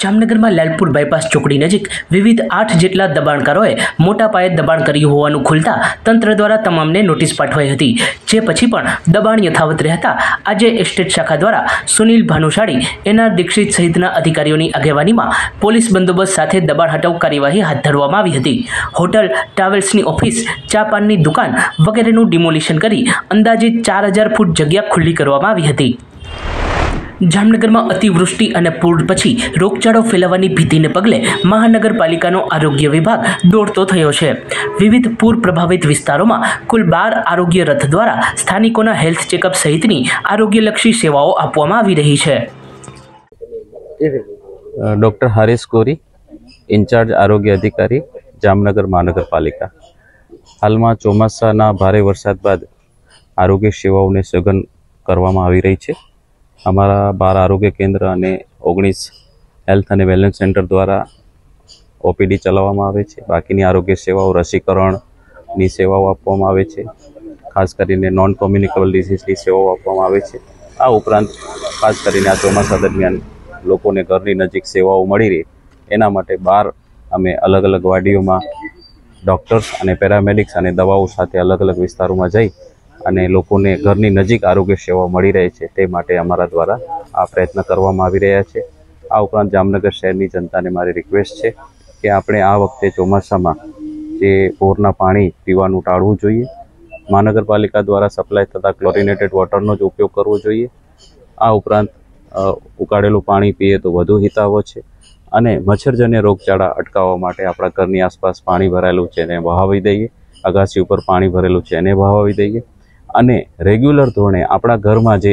જામનગર में लालपुर बायपास चौकड़ी नजीक विविध 8 જેટલા દબાણકારોએ મોટા પાયે દબાણ કર્યું હોવાનું ખુલતા તંત્ર દ્વારા તમામને નોટિસ પાઠવાઈ હતી। જે પછી પણ દબાણ યથાવત રહેતા આજે એસ્ટેટ શાખા દ્વારા સુનિલ ભાનુશાળી, એનઆર દીક્ષિત સહિતના અધિકારીઓની આગેવાનીમાં પોલીસ બંદોબસ્ત સાથે દબાણ હટાવ કાર્યવાહી હાથ ધરવામાં આવી હતી। હોટલ, ટ્રાવેલ્સની ઓફિસ, ચા પાનની દુકાન વગેરેનું ડિમોલિશન કરી અંદાજિત 4000 ફૂટ જગ્યા ખુલ્લી કરવામાં આવી હતી। જામનગર में अतिवृष्टि और पूर पछी रोगचाळो फैलावानी भीतिने पगले महानगरपालिकानो आरोग्य विभाग दौड़तो थयो छे। विविध पूर प्रभावित विस्तारों में कुल 12 आरोग्य रथ द्वारा स्थानिकोना हेल्थ चेकअप सहितनी आरोग्यलक्षी सेवाओं आपवामां आवी रही छे। डॉक्टर हरीश कोरी, इंचार्ज आरोग्य अधिकारी, जामनगर महानगरपालिका। हाल में ચોમાસાના भारे वरसाद बाद आरोग्य सेवाओं ने सघन करवामां आवी रही है। अमरा 12 आरोग्य केन्द्र और 19 हेल्थ और वेलनेस सेंटर द्वारा ओपीडी चलाववामां आवे छे। बाकीनी आरोग्य सेवाओं, रसीकरणनी सेवाओं आपवामां आवे छे। खास करीने नॉन कम्युनिकेबल डिसीजनी सेवाओं आपवामां आवे छे। आ उपरांत खास करीने आ ચોમાસા दरमियान लोकोने घरनी नजीक सेवाओं मळी रहे एना माटे 12 अमे अलग अलग वार्डीओमां डॉक्टर्स और पेरामेडिक्स और दवाओं साथे अलग अलग विस्तारों जई અને લોકોને ઘરની નજીક આરોગ્ય સેવાઓ મળી રહે છે તે માટે અમારા દ્વારા આ પ્રયત્ન કરવામાં આવી રહ્યા છે। આ ઉપરાંત જામનગર શહેરની જનતાને મારી રિક્વેસ્ટ છે કે આપણે આ વખતે ચોમાસામાં જે બોરના પાણી પીવાનું ટાળવું જોઈએ। મહાનગરપાલિકા દ્વારા સપ્લાય થતા ક્લોરિનેટેડ વોટરનો જ ઉપયોગ કરવો જોઈએ। આ ઉપરાંત ઉકાળેલું પાણી પીએ તો વધુ હિતાવહ છે અને મચ્છરજન્ય રોગચાળા અટકાવવા માટે આપણા ઘરની આસપાસ પાણી ભરાયેલું છે એને વહાવી દઈએ। અગાસી ઉપર પાણી ભરેલું છે એને વહાવી દઈએ અને રેગ્યુલર ધોરણે આપણા ઘરમાં જે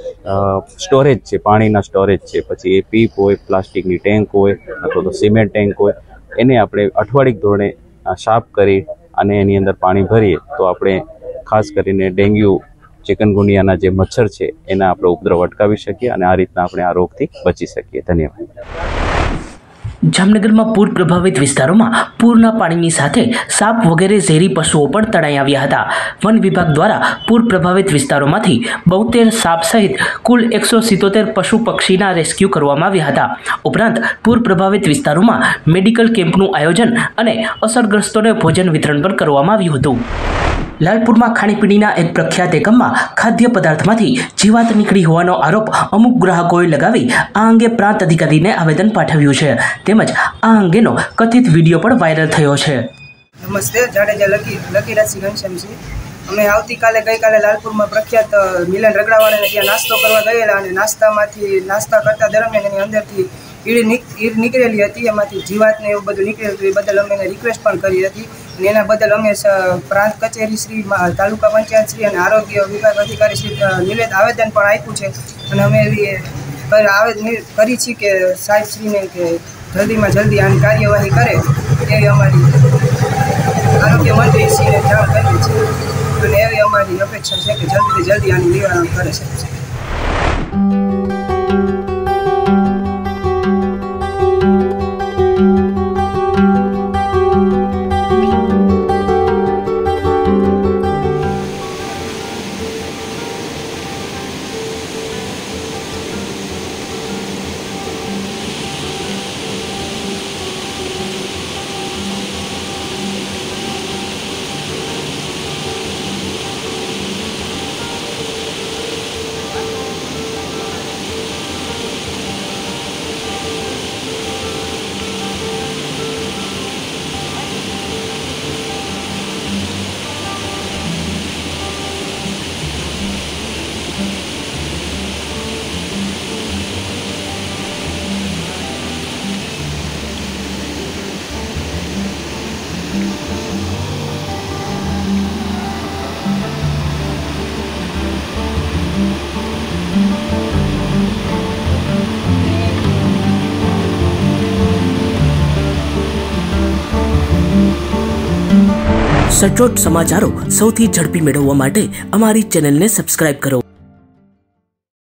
સ્ટોરેજ છે, પાણીના સ્ટોરેજ છે, પછી એ પીપ હોય, પ્લાસ્ટિકની ટેન્ક હોય અથવા તો સિમેન્ટ ટેન્ક હોય એને આપણે અઠવાડિક ધોરણે સાફ કરી અને એની અંદર પાણી ભરીએ તો આપણે ખાસ કરીને ડેન્ગ્યુ, ચિકનગુનિયાના જે મચ્છર છે એના આપણે ઉપદ્રવ અટકાવી શકીએ અને આ રીતના આપણે આ રોગથી બચી શકીએ। ધન્યવાદ। જામનગર में पूर प्रभावित विस्तारों में पूरना पानी साथे साप वगैरह झेरी पशुओं पर तड़ाई आव्या हता। वन विभाग द्वारा पूर प्रभावित विस्तारों में 72 साप सहित कुल 177 पशु पक्षीना रेस्क्यू करवामां आव्या हता। उपरांत पूर प्रभावित विस्तारों में मेडिकल केम्पनु आयोजन और असरग्रस्तोने भोजन वितरण पण करवामां आव्युं हतुं। लालपुर में खाणीपीणीना एक प्रख्यात एकम में खाद्य पदार्थ में जीवात निकली होवानो आरोप अमुक ग्राहकोए लगावी आ अंगे प्रांत अधिकारी ने आवेदन पाठव्युं छे। तेमज आ अंगेनो कथित विडियो पण वायरल थयो छे। नमस्ते, जाडेजा लकीराज सिंह घनश्यामसिंह। अमे आवतीकाले गईकाले लालपुर में प्रख्यात मिलन रगड़ावाळाने त्यां नास्तो करवा गयेला अने नास्ता करता दरमियान एनी अंदरथी ईड़ निकळेली हती, एमांथी जीवात ने एवुं बधुं निकळेલું હતું। એ બદલ અમે એને રિક્વેસ્ટ પણ કરી હતી અને એના બદલ અમે પ્રાંત કચેરી શ્રી, તાલુકા પંચાયત શ્રી અને આરોગ્ય વિભાગ અધિકારી શ્રી નિવેદન આવેદન પણ આપ્યું છે અને અમે એવી આવેદન કરી છે કે સાહેબ શ્રીને કે જલ્દીમાં જલ્દી આની કાર્યવાહી કરે એવી અમારી આરોગ્ય મંત્રી શ્રીને જાણ કરી છે અને એવી અમારી અપેક્ષા છે કે જલ્દીથી જલ્દી આનું નિવારણ કરે છે। સચોટ સમાચારો સૌથી ઝડપી મેળવવા માટે અમારી ચેનલને સબસ્ક્રાઇબ કરો।